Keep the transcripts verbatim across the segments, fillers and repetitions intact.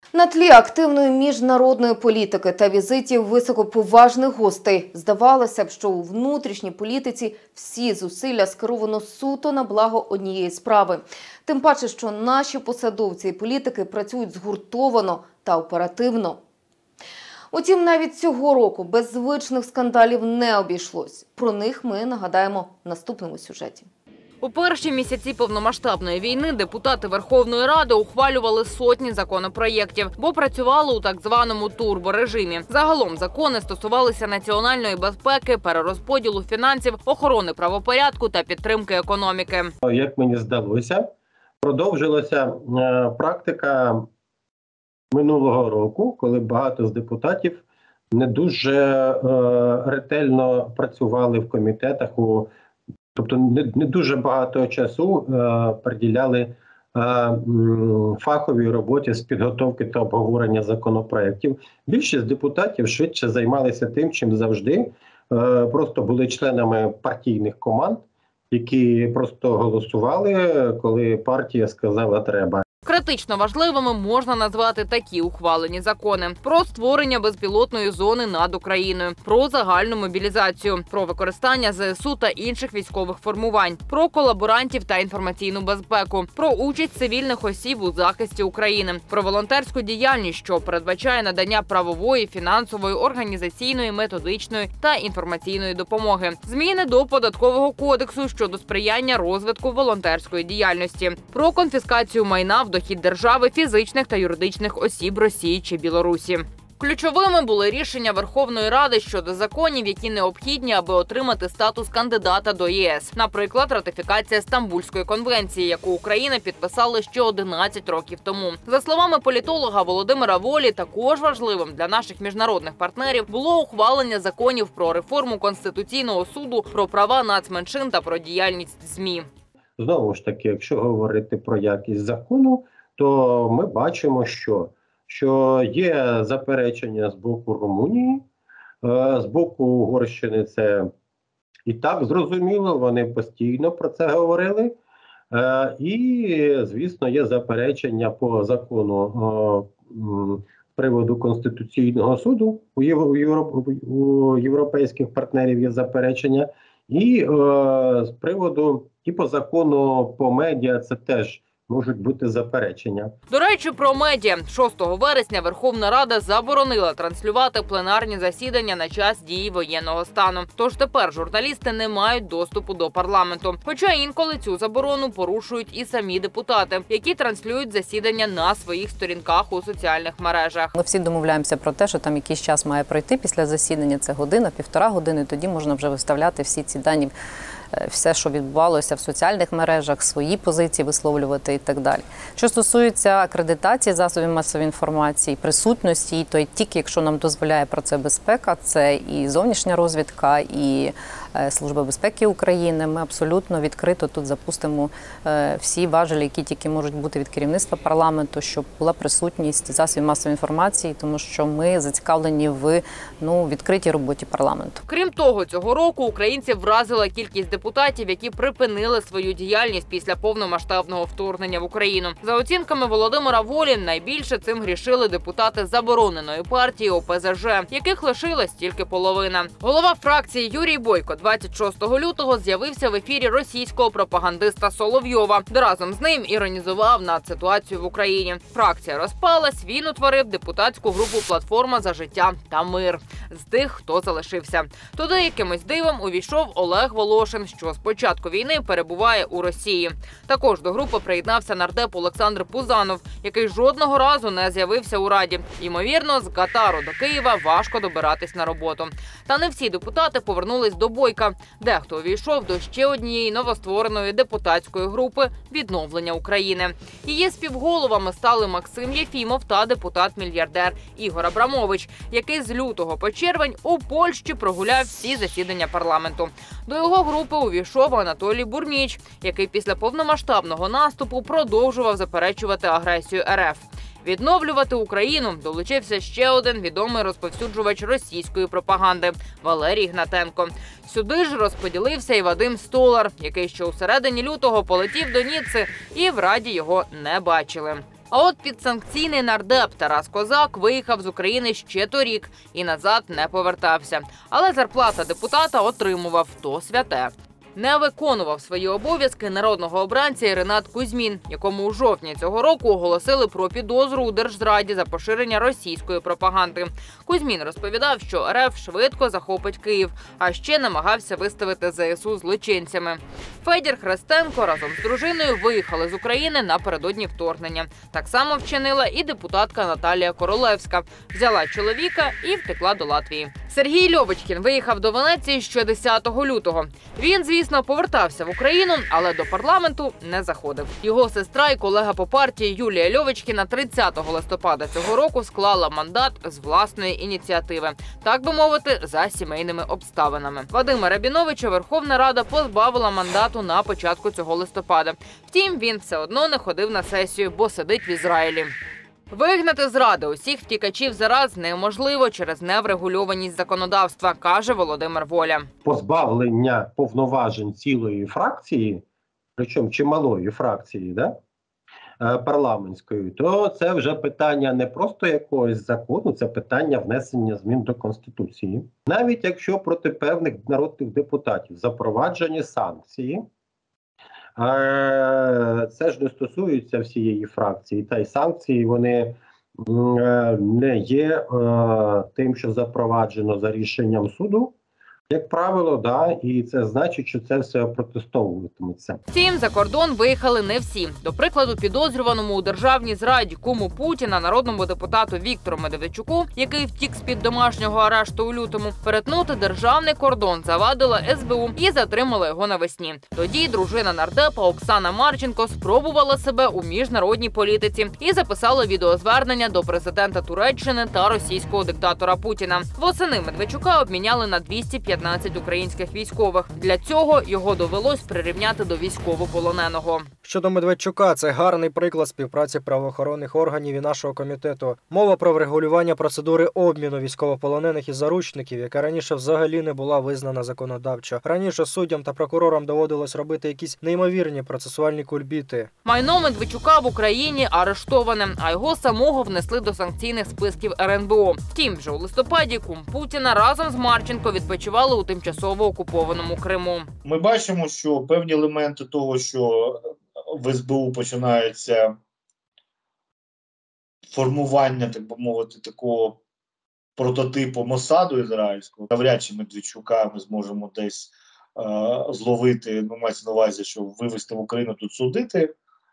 На тлі активної міжнародної політики та візитів високоповажних гостей здавалося б, що у внутрішній політиці всі зусилля скеровано суто на благо однієї справи. Тим паче, що наші посадовці і політики працюють згуртовано та оперативно. Утім, навіть цього року без звичних скандалів не обійшлось. Про них ми нагадаємо в наступному сюжеті. У перші місяці повномасштабної війни депутати Верховної Ради ухвалювали сотні законопроєктів, бо працювали у так званому турборежимі. Загалом закони стосувалися національної безпеки, перерозподілу фінансів, охорони правопорядку та підтримки економіки. Як мені здалося, продовжилася практика минулого року, коли багато з депутатів не дуже ретельно працювали в комітетах у Тобто не, не дуже багато часу е, приділяли е, фаховій роботі з підготовки та обговорення законопроєктів. Більшість депутатів швидше займалися тим, чим завжди. Е, просто були членами партійних команд, які просто голосували, коли партія сказала «треба». Критично важливими можна назвати такі ухвалені закони: про створення безпілотної зони над Україною, про загальну мобілізацію, про використання зе ес у та інших військових формувань, про колаборантів та інформаційну безпеку, про участь цивільних осіб у захисті України, про волонтерську діяльність, що передбачає надання правової, фінансової, організаційної, методичної та інформаційної допомоги, зміни до Податкового кодексу щодо сприяння розвитку волонтерської діяльності, про конфіскацію майна в дохід держави фізичних та юридичних осіб Росії чи Білорусі. Ключовими були рішення Верховної Ради щодо законів, які необхідні, аби отримати статус кандидата до є ес. Наприклад, ратифікація Стамбульської конвенції, яку Україна підписала ще одинадцять років тому. За словами політолога Володимира Волі, також важливим для наших міжнародних партнерів було ухвалення законів про реформу Конституційного суду, про права нацменшин та про діяльність ЗМІ. Знову ж таки, якщо говорити про якість закону, то ми бачимо, що, що є заперечення з боку Румунії, з боку Угорщини це і так зрозуміло, вони постійно про це говорили. І, звісно, є заперечення по закону з приводу Конституційного суду, у, євро, у європейських партнерів є заперечення, і з приводу і по закону по медіа це теж можуть бути заперечення. До речі, про медіа. шостого вересня Верховна Рада заборонила транслювати пленарні засідання на час дії воєнного стану. Тож тепер журналісти не мають доступу до парламенту. Хоча інколи цю заборону порушують і самі депутати, які транслюють засідання на своїх сторінках у соціальних мережах. Ми всі домовляємося про те, що там якийсь час має пройти після засідання. Це година, півтора години. Тоді можна вже виставляти всі ці дані, все, що відбувалося в соціальних мережах, свої позиції висловлювати і так далі. Що стосується акредитації засобів масової інформації, присутності, то тільки якщо нам дозволяє про це безпека, це і зовнішня розвідка, і Служба безпеки України, ми абсолютно відкрито тут запустимо всі важелі, які тільки можуть бути від керівництва парламенту, щоб була присутність засобів масової інформації, тому що ми зацікавлені в ну, відкритій роботі парламенту. Крім того, цього року українців вразила кількість депутатів, які припинили свою діяльність після повномасштабного вторгнення в Україну. За оцінками Володимира Волі, найбільше цим грішили депутати забороненої партії о пе зе же, яких лишилась тільки половина. Голова фракції Юрій Бойко двадцять шостого лютого з'явився в ефірі російського пропагандиста Соловйова, де разом з ним іронізував над ситуацією в Україні. Фракція розпалась, він утворив депутатську групу «Платформа за життя та мир» з тих, хто залишився. Туди якимось дивом увійшов Олег Волошин, що з початку війни перебуває у Росії. Також до групи приєднався нардеп Олександр Пузанов, який жодного разу не з'явився у Раді. Ймовірно, з Катару до Києва важко добиратись на роботу. Та не всі депутати повернулись до Бойка. Дехто увійшов до ще однієї новоствореної депутатської групи «Відновлення України». Її співголовами стали Максим Єфімов та депутат-мільярдер Ігор Абрамович, який з лютого по червень у Польщі прогуляв всі засідання парламенту. До його групи увійшов Анатолій Бурміч, який після повномасштабного наступу продовжував заперечувати агресію ер еф. Відновлювати Україну долучився ще один відомий розповсюджувач російської пропаганди – Валерій Гнатенко. Сюди ж розподілився і Вадим Столар, який ще у середині лютого полетів до Ніцци, і в Раді його не бачили. А от підсанкційний нардеп Тарас Козак виїхав з України ще торік і назад не повертався. Але зарплата депутата отримував – то святе. Не виконував свої обов'язки народного обранця Ренат Кузьмін, якому у жовтні цього року оголосили про підозру у держзраді за поширення російської пропаганди. Кузьмін розповідав, що РФ швидко захопить Київ, а ще намагався виставити ЗСУ злочинцями. Федір Христенко разом з дружиною виїхали з України напередодні вторгнення. Так само вчинила і депутатка Наталія Королевська. Взяла чоловіка і втекла до Латвії. Сергій Льовочкін виїхав до Венеції ще десятого лютого. Він, звісно, повертався в Україну, але до парламенту не заходив. Його сестра і колега по партії Юлія Льовочкіна тридцятого листопада цього року склала мандат з власної ініціативи, так би мовити, за сімейними обставинами. Вадима Рабіновича Верховна Рада позбавила мандату на початку цього листопада. Втім, він все одно не ходив на сесію, бо сидить в Ізраїлі. Вигнати з Ради усіх втікачів зараз неможливо через неврегульованість законодавства, каже Володимир Воля. Позбавлення повноважень цілої фракції, причому чималої фракції, да, парламентської, то це вже питання не просто якогось закону, це питання внесення змін до Конституції. Навіть якщо проти певних народних депутатів запроваджені санкції, це ж не стосується всієї фракції. Та й санкції, вони не є тим, що запроваджено за рішенням суду, як правило, да, і це значить, що це все протестовуватиметься. Втім, за кордон виїхали не всі. До прикладу, підозрюваному у державній зраді куму Путіна, народному депутату Віктору Медведчуку, який втік з-під домашнього арешту у лютому, перетнути державний кордон завадила ес бе у і затримала його навесні. Тоді дружина нардепа Оксана Марченко спробувала себе у міжнародній політиці і записала відеозвернення до президента Туреччини та російського диктатора Путіна. Восени Медведчука обміняли на двісті п'ятнадцять українських військових. Для цього його довелось прирівняти до військовополоненого. Щодо Медведчука, це гарний приклад співпраці правоохоронних органів і нашого комітету. Мова про врегулювання процедури обміну військовополонених і заручників, яка раніше взагалі не була визнана законодавчо. Раніше суддям та прокурорам доводилось робити якісь неймовірні процесуальні кульбіти. Майно Медведчука в Україні арештоване, а його самого внесли до санкційних списків ер ен бе о. Втім, вже у листопаді кум Путіна разом з Марченко відпочивали у тимчасово окупованому Криму. Ми бачимо, що певні елементи того, що в ес бе у починається формування, так би мовити, такого прототипу Мосаду ізраїльського. Навряд чи Медведчука ми зможемо десь е, зловити, ну, мається на увазі, що вивезти в Україну, тут судити.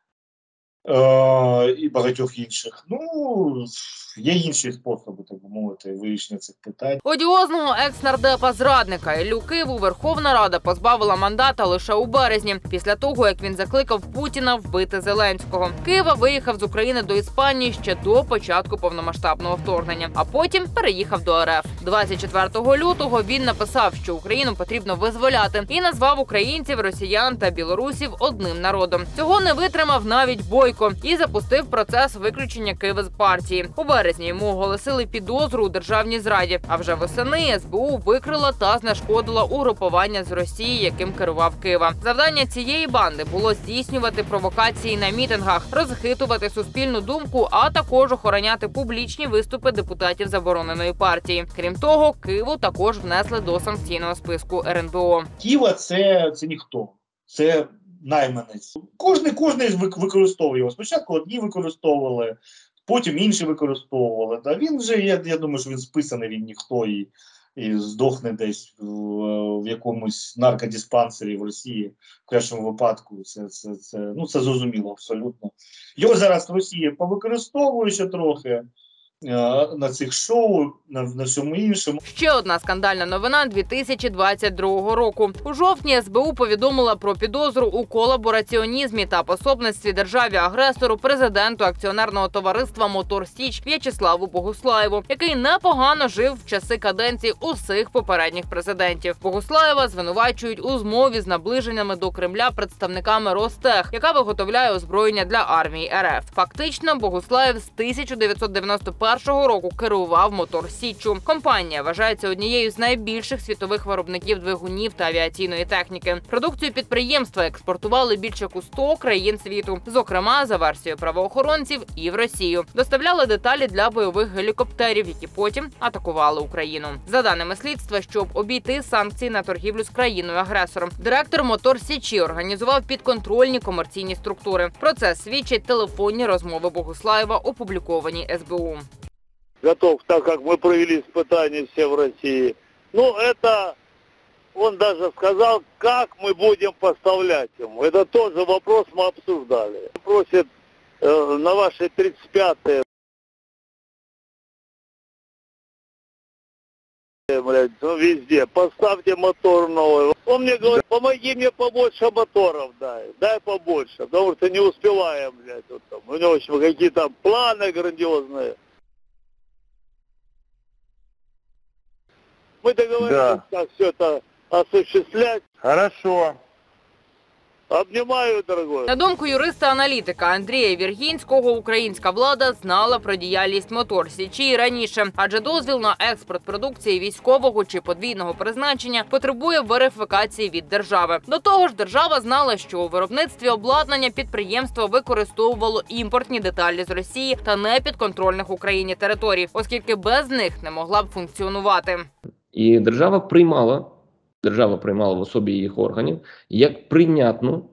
Е, і багатьох інших. Ну, є інші способи, так би мовити, вирішення цих питань. Одіозного екс-нардепа-зрадника Іллю Киву Верховна Рада позбавила мандата лише у березні, після того, як він закликав Путіна вбити Зеленського. Кива виїхав з України до Іспанії ще до початку повномасштабного вторгнення, а потім переїхав до ер еф. двадцять четвертого лютого він написав, що Україну потрібно визволяти, і назвав українців, росіян та білорусів одним народом. Цього не витримав навіть Бойко і запустив процес виключення Киви з партії. У березні йому оголосили підозру у державній зраді, а вже восени ес бе у викрила та знешкодила угрупування з Росії, яким керував Кива. Завдання цієї банди було здійснювати провокації на мітингах, розхитувати суспільну думку, а також охороняти публічні виступи депутатів забороненої партії. Крім того, Киву також внесли до санкційного списку ер ен бе о. Кива – це, це ніхто. Це найманець. Кожний, кожний використовує його. Спочатку одні використовували, потім інші використовували. Да, він вже, я, я думаю, що він списаний, він ніхто і, і здохне десь в, в якомусь наркодиспансері в Росії. В кращому випадку це, це, це, ну, це зрозуміло абсолютно. Його зараз Росія повикористовує ще трохи на цих шоу, на, на всьому іншому. Ще одна скандальна новина дві тисячі двадцять другого року. У жовтні ес бе у повідомила про підозру у колабораціонізмі та пособництві державі-агресору президенту акціонерного товариства «Мотор Січ» В'ячеславу Богуслаєву, який непогано жив в часи каденції усіх попередніх президентів. Богуслаєва звинувачують у змові з наближеннями до Кремля представниками Ростех, яка виготовляє озброєння для армії ер еф. Фактично, Богуслаєв з тисяча дев'ятсот дев'яносто першого першого року керував Мотор Січчю. Компанія вважається однією з найбільших світових виробників двигунів та авіаційної техніки. Продукцію підприємства експортували більше як у сто країн світу, зокрема, за версією правоохоронців, і в Росію. Доставляли деталі для бойових гелікоптерів, які потім атакували Україну. За даними слідства, щоб обійти санкції на торгівлю з країною-агресором, директор Мотор Січі організував підконтрольні комерційні структури. Про це свідчать телефонні розмови Богуслаєва, опубліковані ес бе у. Готов, так как мы провели испытания все в России. Ну, это, он даже сказал, как мы будем поставлять ему. Это тоже вопрос мы обсуждали. Просит э, на ваши тридцать пятые, блядь, ну, везде, поставьте мотор новый. Он мне говорит, помоги мне побольше моторов дай, дай побольше, потому что не успеваем, блядь, вот там. У него еще какие-то планы грандиозные. Мы договорились, да, как все это осуществлять. Хорошо. Обнімаю, дорогой. На думку юриста-аналітика Андрія Віргінського, українська влада знала про діяльність Мотор Січі і раніше, адже дозвіл на експорт продукції військового чи подвійного призначення потребує верифікації від держави. До того ж, держава знала, що у виробництві обладнання підприємство використовувало імпортні деталі з Росії та непідконтрольних Україні територій, оскільки без них не могла б функціонувати. І держава приймала Держава приймала в особі їх органів як прийнятну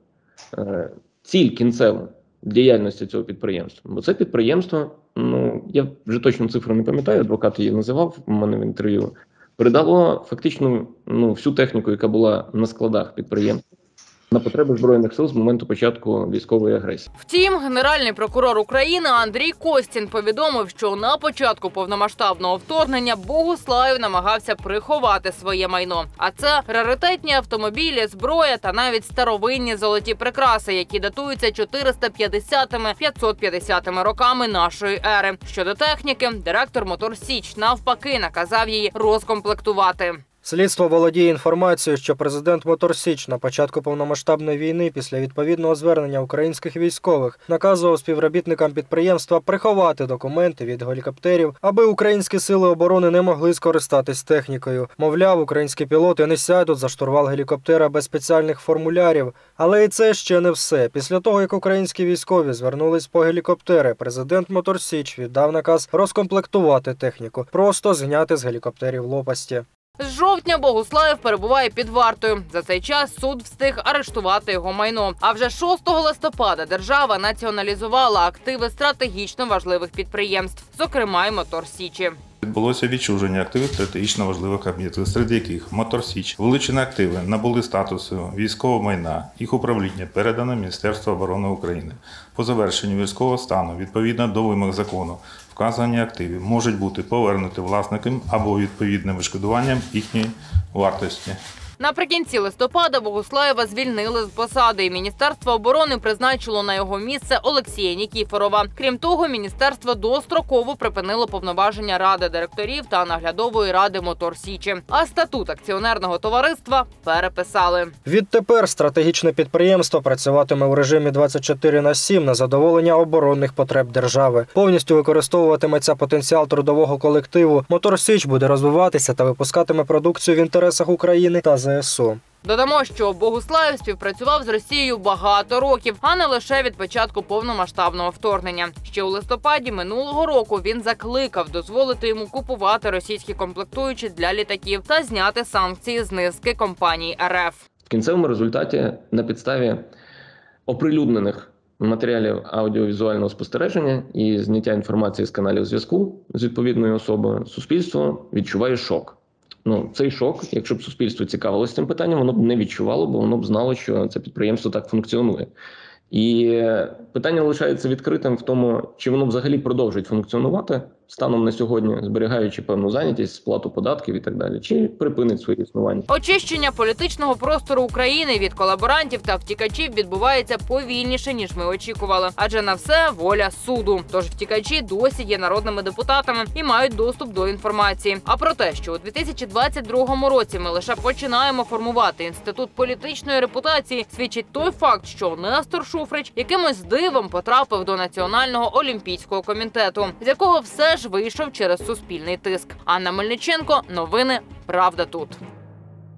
е, ціль кінцеву діяльності цього підприємства. Бо це підприємство, ну, я вже точну цифру не пам'ятаю, адвокат її називав у мене в інтерв'ю, передало фактично ну, всю техніку, яка була на складах підприємства, на потреби Збройних сил з моменту початку військової агресії. Втім, генеральний прокурор України Андрій Костін повідомив, що на початку повномасштабного вторгнення Богуслаєв намагався приховати своє майно. А це раритетні автомобілі, зброя та навіть старовинні золоті прикраси, які датуються чотириста п'ятдесятими - п'ятсот п'ятдесятими роками нашої ери. Щодо техніки, директор Мотор Січ навпаки наказав її розкомплектувати. Слідство володіє інформацією, що президент Мотор Січ на початку повномасштабної війни після відповідного звернення українських військових наказував співробітникам підприємства приховати документи від гелікоптерів, аби українські сили оборони не могли скористатись технікою. Мовляв, українські пілоти не сядуть за штурвал гелікоптера без спеціальних формулярів. Але і це ще не все. Після того, як українські військові звернулись по гелікоптери, президент Мотор Січ віддав наказ розкомплектувати техніку, просто зняти з гелікоптерів лопасті. З жовтня Богуслаєв перебуває під вартою. За цей час суд встиг арештувати його майно. А вже шостого листопада держава націоналізувала активи стратегічно важливих підприємств, зокрема й Мотор Січі. Відбулося відчуження активів стратегічно важливих об'єктів, серед яких Мотор Січ. Вилучені активи набули статусу військового майна. Їх управління передано Міністерству оборони України. По завершенню військового стану, відповідно до вимог закону, вказані активи можуть бути повернуті власникам або відповідним відшкодуванням їхньої вартості. Наприкінці листопада Богуслаєва звільнили з посади, і Міністерство оборони призначило на його місце Олексія Нікіфорова. Крім того, міністерство достроково припинило повноваження ради директорів та наглядової ради Мотор Січі. А статут акціонерного товариства переписали. Відтепер стратегічне підприємство працюватиме у режимі двадцять чотири на сім на задоволення оборонних потреб держави. Повністю використовуватиметься потенціал трудового колективу. Мотор Січ буде розвиватися та випускатиме продукцію в інтересах України та зе ес о. Додамо, що Богуслаєв співпрацював з Росією багато років, а не лише від початку повномасштабного вторгнення. Ще у листопаді минулого року він закликав дозволити йому купувати російські комплектуючі для літаків та зняти санкції з низки компаній ер еф. В кінцевому результаті на підставі оприлюднених матеріалів аудіовізуального спостереження і зняття інформації з каналів зв'язку з відповідною особою суспільство відчуває шок. Ну, цей шок, якщо б суспільство цікавилося цим питанням, воно б не відчувало, бо воно б знало, що це підприємство так функціонує. І питання лишається відкритим в тому, чи воно взагалі продовжить функціонувати станом на сьогодні, зберігаючи певну зайнятість, сплату податків і так далі, чи припинить своє існування. Очищення політичного простору України від колаборантів та втікачів відбувається повільніше, ніж ми очікували. Адже на все воля суду. Тож втікачі досі є народними депутатами і мають доступ до інформації. А про те, що у дві тисячі двадцять другому році ми лише починаємо формувати інститут політичної репутації, свідчить той факт, що Нестор Шуфрич якимось дивом потрапив до Національного олімпійського комітету, з якого все ж теж вийшов через суспільний тиск. Анна Мельниченко. Новини. Правда тут.